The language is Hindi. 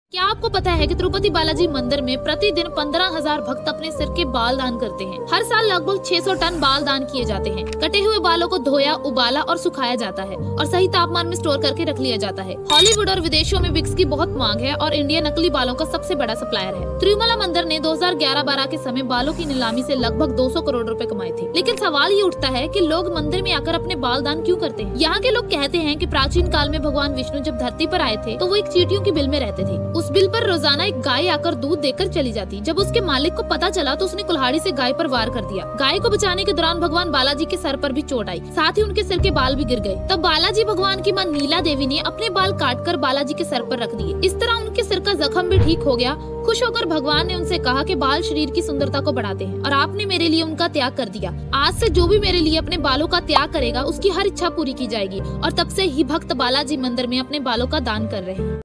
क्या आपको पता है कि तिरुपति बालाजी मंदिर में प्रतिदिन 15,000 भक्त अपने सिर के बाल दान करते हैं। हर साल लगभग 600 टन बाल दान किए जाते हैं। कटे हुए बालों को धोया, उबाला और सुखाया जाता है और सही तापमान में स्टोर करके रख लिया जाता है। हॉलीवुड और विदेशों में विक्स की बहुत मांग है और इंडिया नकली बालों का सबसे बड़ा सप्लायर है। तिरुमला मंदिर ने 2011-12 के समय बालों की नीलामी से लगभग 200 करोड़ रुपए कमाए थे। लेकिन सवाल ये उठता है कि लोग मंदिर में आकर अपने बाल दान क्यों करते हैं। यहाँ के लोग कहते हैं कि प्राचीन काल में भगवान विष्णु जब धरती पर आए थे तो वो एक चींटियों की बिल में रहते थे। उस बिल पर रोजाना एक गाय आकर दूध देकर चली जाती। जब उसके मालिक को पता चला तो उसने कुल्हाड़ी से गाय पर वार कर दिया। गाय को बचाने के दौरान भगवान बालाजी के सर पर भी चोट आई, साथ ही उनके सिर के बाल भी गिर गए। तब बालाजी भगवान की मां नीला देवी ने अपने बाल काटकर बालाजी के सर पर रख दिए। इस तरह उनके सिर का जख्म भी ठीक हो गया। खुश होकर भगवान ने उनसे कहा कि बाल शरीर की सुंदरता को बढ़ाते हैं और आपने मेरे लिए उनका त्याग कर दिया। आज से जो भी मेरे लिए अपने बालों का त्याग करेगा उसकी हर इच्छा पूरी की जाएगी। और तब से ही भक्त बालाजी मंदिर में अपने बालों का दान कर रहे हैं।